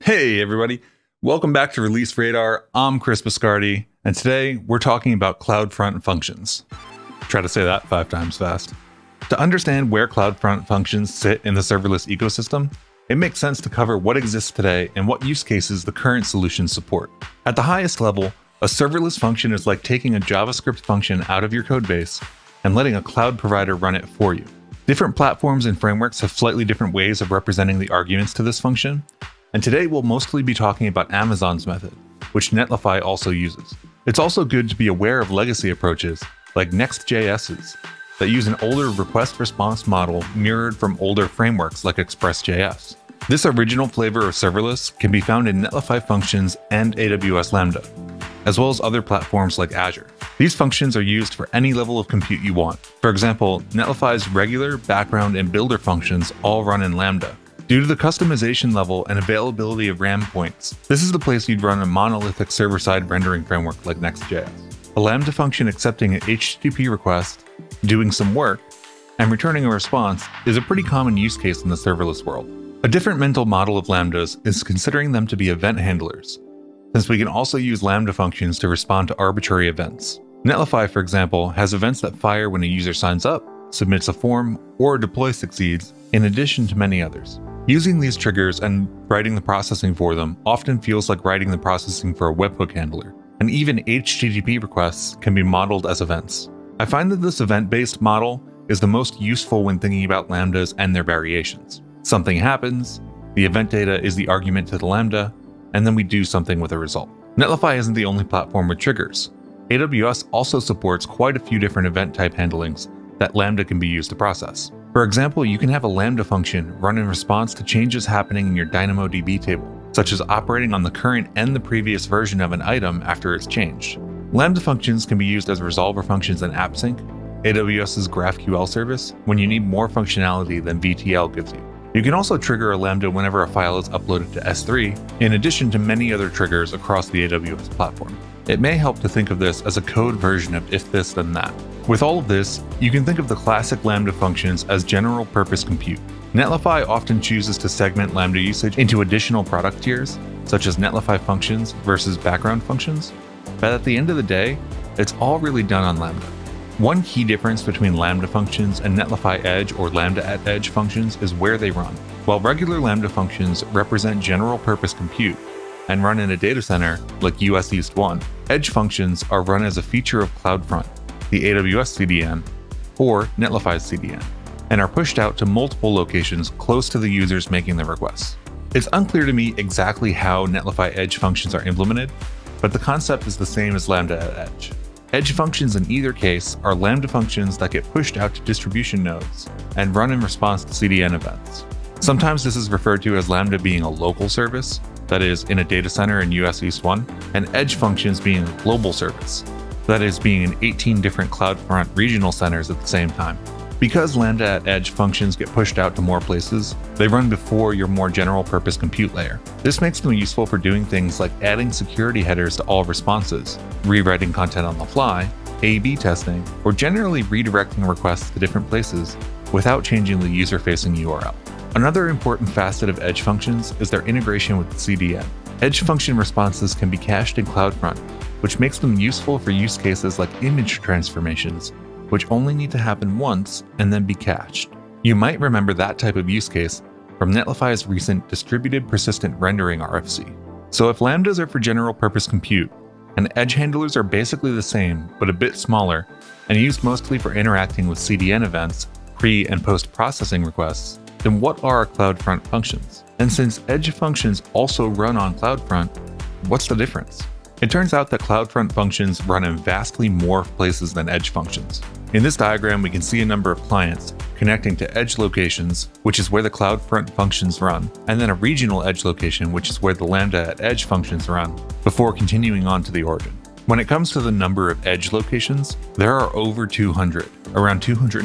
Hey everybody, welcome back to Release Radar. I'm Chris Biscardi, and today we're talking about CloudFront functions. Try to say that 5 times fast. To understand where CloudFront functions sit in the serverless ecosystem, it makes sense to cover what exists today and what use cases the current solutions support. At the highest level, a serverless function is like taking a JavaScript function out of your codebase and letting a cloud provider run it for you. Different platforms and frameworks have slightly different ways of representing the arguments to this function, and today we'll mostly be talking about Amazon's method, which Netlify also uses. It's also good to be aware of legacy approaches, like Next.js's, that use an older request-response model mirrored from older frameworks like Express.js. This original flavor of serverless can be found in Netlify functions and AWS Lambda, as well as other platforms like Azure. These functions are used for any level of compute you want. For example, Netlify's regular, background, and builder functions all run in Lambda. Due to the customization level and availability of RAM points, this is the place you'd run a monolithic server-side rendering framework like Next.js. A Lambda function accepting an HTTP request, doing some work, and returning a response is a pretty common use case in the serverless world. A different mental model of Lambdas is considering them to be event handlers, since we can also use Lambda functions to respond to arbitrary events. Netlify, for example, has events that fire when a user signs up, submits a form, or a deploy succeeds, in addition to many others. Using these triggers and writing the processing for them often feels like writing the processing for a webhook handler, and even HTTP requests can be modeled as events. I find that this event-based model is the most useful when thinking about Lambdas and their variations. Something happens, the event data is the argument to the Lambda, and then we do something with a result. Netlify isn't the only platform with triggers. AWS also supports quite a few different event type handlings that Lambda can be used to process. For example, you can have a Lambda function run in response to changes happening in your DynamoDB table, such as operating on the current and the previous version of an item after it's changed. Lambda functions can be used as resolver functions in AppSync, AWS's GraphQL service, when you need more functionality than VTL gives you. You can also trigger a Lambda whenever a file is uploaded to S3, in addition to many other triggers across the AWS platform. It may help to think of this as a code version of if this then that. With all of this, you can think of the classic Lambda functions as general purpose compute. Netlify often chooses to segment Lambda usage into additional product tiers, such as Netlify functions versus background functions, but at the end of the day, it's all really done on Lambda. One key difference between Lambda functions and Netlify Edge or Lambda at Edge functions is where they run. While regular Lambda functions represent general purpose compute and run in a data center like US East 1, Edge functions are run as a feature of CloudFront, the AWS CDN, or Netlify's CDN, and are pushed out to multiple locations close to the users making the requests. It's unclear to me exactly how Netlify Edge functions are implemented, but the concept is the same as Lambda at Edge. Edge functions in either case are Lambda functions that get pushed out to distribution nodes and run in response to CDN events. Sometimes this is referred to as Lambda being a local service, that is, in a data center in US East 1, and Edge functions being a global service, that is, being in 18 different CloudFront regional centers at the same time. Because Lambda at Edge functions get pushed out to more places, they run before your more general purpose compute layer. This makes them useful for doing things like adding security headers to all responses, rewriting content on the fly, A/B testing, or generally redirecting requests to different places without changing the user-facing URL. Another important facet of Edge functions is their integration with the CDN. Edge function responses can be cached in CloudFront, which makes them useful for use cases like image transformations, which only need to happen once and then be cached. You might remember that type of use case from Netlify's recent Distributed Persistent Rendering RFC. So if Lambdas are for general purpose compute, and Edge handlers are basically the same but a bit smaller and used mostly for interacting with CDN events, pre- and post-processing requests, then what are CloudFront functions? And since Edge functions also run on CloudFront, what's the difference? It turns out that CloudFront functions run in vastly more places than Edge functions. In this diagram, we can see a number of clients connecting to Edge locations, which is where the CloudFront functions run, and then a regional Edge location, which is where the Lambda at Edge functions run, before continuing on to the origin. When it comes to the number of Edge locations, there are over 200, around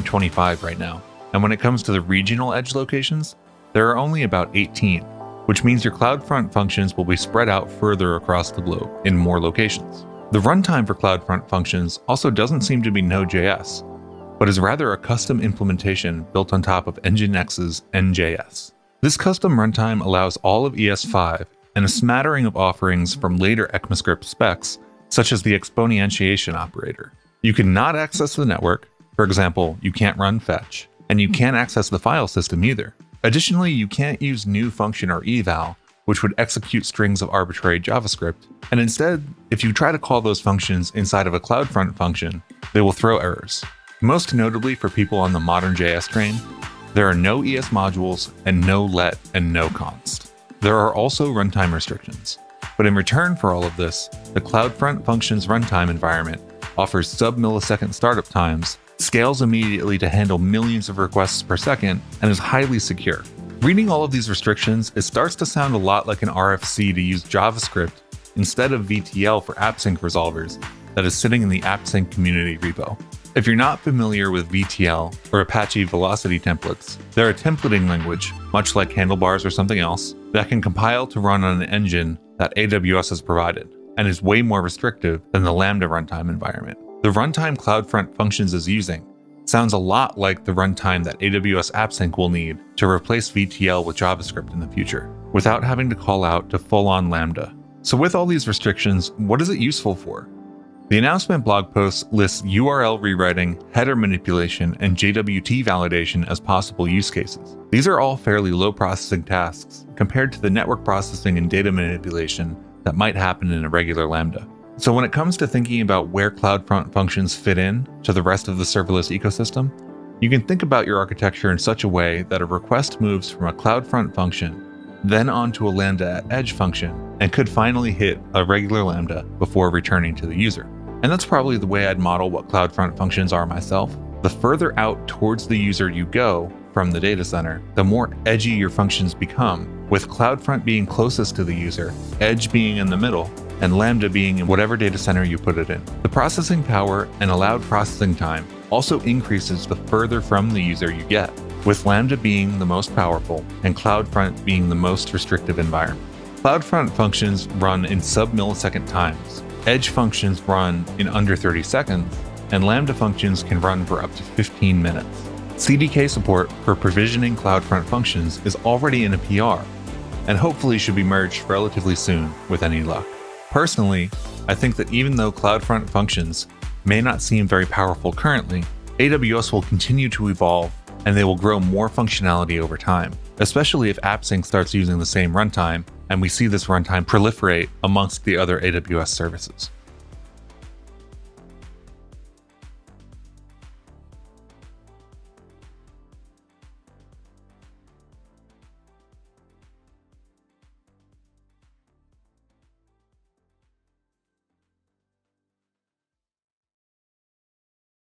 225 right now. And when it comes to the regional Edge locations, there are only about 18, which means your CloudFront functions will be spread out further across the globe in more locations. The runtime for CloudFront functions also doesn't seem to be Node.js, but is rather a custom implementation built on top of Nginx's NJS. This custom runtime allows all of ES5, and a smattering of offerings from later ECMAScript specs, such as the exponentiation operator. You cannot access the network. For example, you can't run fetch, and you can't access the file system either. Additionally, you can't use new function or eval, which would execute strings of arbitrary JavaScript, and instead, if you try to call those functions inside of a CloudFront function, they will throw errors. Most notably for people on the modern JS train, there are no ES modules and no let and no const. There are also runtime restrictions. But in return for all of this, the CloudFront functions runtime environment offers sub-millisecond startup times, scales immediately to handle millions of requests per second, and is highly secure. Reading all of these restrictions, it starts to sound a lot like an RFC to use JavaScript instead of VTL for AppSync resolvers that is sitting in the AppSync community repo. If you're not familiar with VTL or Apache Velocity templates, they're a templating language, much like Handlebars or something else, that can compile to run on an engine that AWS has provided, and is way more restrictive than the Lambda runtime environment. The runtime CloudFront functions is using sounds a lot like the runtime that AWS AppSync will need to replace VTL with JavaScript in the future, without having to call out to full-on Lambda. So with all these restrictions, what is it useful for? The announcement blog post lists URL rewriting, header manipulation, and JWT validation as possible use cases. These are all fairly low processing tasks compared to the network processing and data manipulation that might happen in a regular Lambda. So when it comes to thinking about where CloudFront functions fit in to the rest of the serverless ecosystem, you can think about your architecture in such a way that a request moves from a CloudFront function, then onto a Lambda at edge function, and could finally hit a regular Lambda before returning to the user. And that's probably the way I'd model what CloudFront functions are myself. The further out towards the user you go from the data center, the more edgy your functions become, with CloudFront being closest to the user, edge being in the middle, and Lambda being in whatever data center you put it in. The processing power and allowed processing time also increases the further from the user you get, with Lambda being the most powerful and CloudFront being the most restrictive environment. CloudFront functions run in sub-millisecond times, edge functions run in under 30 seconds, and Lambda functions can run for up to 15 minutes. CDK support for provisioning CloudFront functions is already in a PR, and hopefully should be merged relatively soon with any luck. Personally, I think that even though CloudFront functions may not seem very powerful currently, AWS will continue to evolve and they will grow more functionality over time, especially if AppSync starts using the same runtime and we see this runtime proliferate amongst the other AWS services.